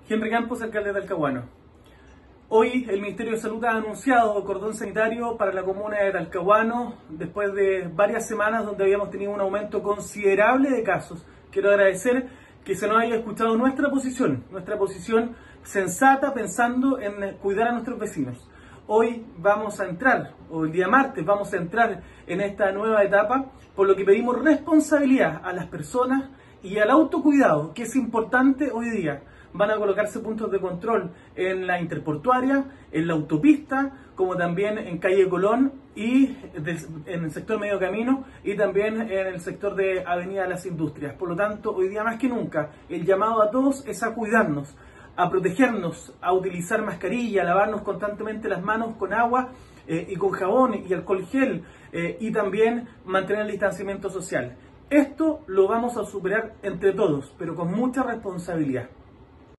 Henry Campos, alcalde de Talcahuano. Hoy el Ministerio de Salud ha anunciado cordón sanitario para la comuna de Talcahuano después de varias semanas donde habíamos tenido un aumento considerable de casos. Quiero agradecer que se nos haya escuchado nuestra posición sensata pensando en cuidar a nuestros vecinos. Hoy vamos a entrar, o el día martes vamos a entrar en esta nueva etapa, por lo que pedimos responsabilidad a las personas y al autocuidado, que es importante hoy día. Van a colocarse puntos de control en la interportuaria, en la autopista, como también en calle Colón y en el sector Medio Camino y también en el sector de Avenida Las Industrias. Por lo tanto, hoy día más que nunca, el llamado a todos es a cuidarnos, a protegernos, a utilizar mascarilla, a lavarnos constantemente las manos con agua y con jabón y alcohol gel y también mantener el distanciamiento social. Esto lo vamos a superar entre todos, pero con mucha responsabilidad.